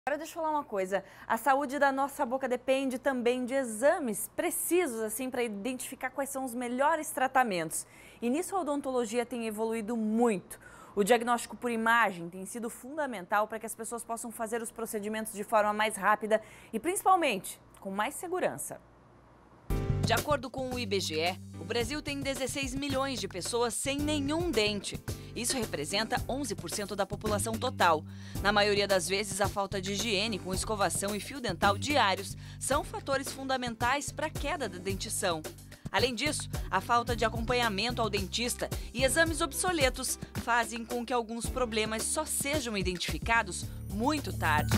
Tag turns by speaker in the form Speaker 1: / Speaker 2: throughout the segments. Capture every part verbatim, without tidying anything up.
Speaker 1: Agora deixa eu falar uma coisa, a saúde da nossa boca depende também de exames precisos assim para identificar quais são os melhores tratamentos. E nisso a odontologia tem evoluído muito. O diagnóstico por imagem tem sido fundamental para que as pessoas possam fazer os procedimentos de forma mais rápida e principalmente com mais segurança.
Speaker 2: De acordo com o I B G E, o Brasil tem dezesseis milhões de pessoas sem nenhum dente. Isso representa onze por cento da população total. Na maioria das vezes, a falta de higiene com escovação e fio dental diários são fatores fundamentais para a queda da dentição. Além disso, a falta de acompanhamento ao dentista e exames obsoletos fazem com que alguns problemas só sejam identificados muito tarde.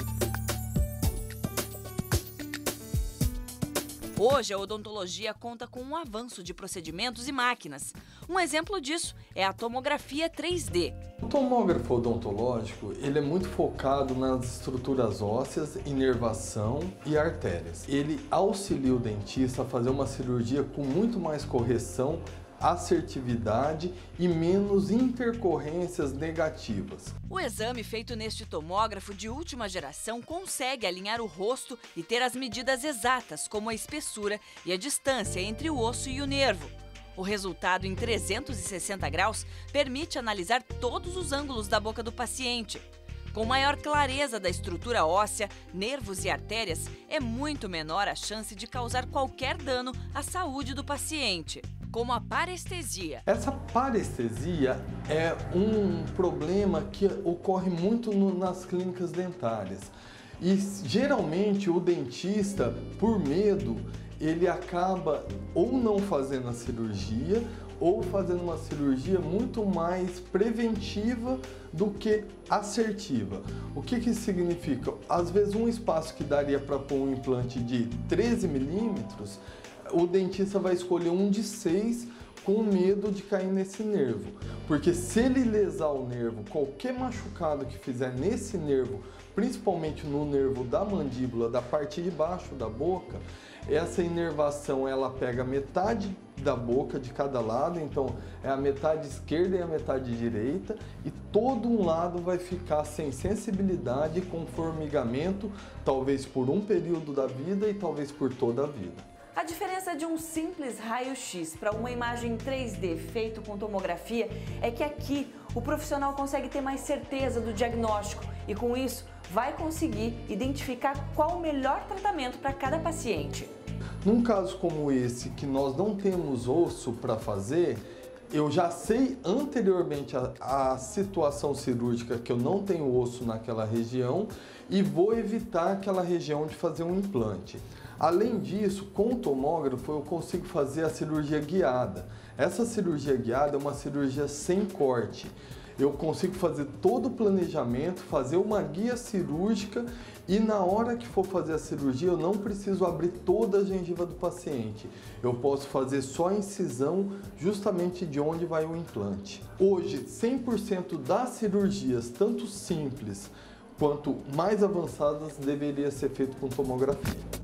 Speaker 2: Hoje, a odontologia conta com um avanço de procedimentos e máquinas. Um exemplo disso é a tomografia três D.
Speaker 3: O tomógrafo odontológico ele é muito focado nas estruturas ósseas, inervação e artérias. Ele auxilia o dentista a fazer uma cirurgia com muito mais correção, assertividade e menos intercorrências negativas.
Speaker 2: O exame feito neste tomógrafo de última geração consegue alinhar o rosto e ter as medidas exatas, como a espessura e a distância entre o osso e o nervo. O resultado em trezentos e sessenta graus permite analisar todos os ângulos da boca do paciente. Com maior clareza da estrutura óssea, nervos e artérias, é muito menor a chance de causar qualquer dano à saúde do paciente, como a parestesia.
Speaker 3: Essa parestesia é um problema que ocorre muito no, nas clínicas dentárias. E geralmente o dentista, por medo, ele acaba ou não fazendo a cirurgia ou fazendo uma cirurgia muito mais preventiva do que assertiva. O que que isso significa? Às vezes um espaço que daria para pôr um implante de treze milímetros, o dentista vai escolher um de seis com medo de cair nesse nervo. Porque se ele lesar o nervo, qualquer machucado que fizer nesse nervo, principalmente no nervo da mandíbula, da parte de baixo da boca, essa inervação ela pega metade da boca de cada lado, então é a metade esquerda e a metade direita, e todo um lado vai ficar sem sensibilidade, com formigamento, talvez por um período da vida e talvez por toda a vida.
Speaker 1: A diferença de um simples raio-x para uma imagem três D feito com tomografia é que aqui o profissional consegue ter mais certeza do diagnóstico e com isso vai conseguir identificar qual o melhor tratamento para cada paciente.
Speaker 3: Num caso como esse, que nós não temos osso para fazer, eu já sei anteriormente a, a situação cirúrgica que eu não tenho osso naquela região e vou evitar aquela região de fazer um implante. Além disso, com o tomógrafo eu consigo fazer a cirurgia guiada. Essa cirurgia guiada é uma cirurgia sem corte. Eu consigo fazer todo o planejamento, fazer uma guia cirúrgica e na hora que for fazer a cirurgia eu não preciso abrir toda a gengiva do paciente. Eu posso fazer só a incisão justamente de onde vai o implante. Hoje, cem por cento das cirurgias, tanto simples quanto mais avançadas, deveria ser feito com tomografia.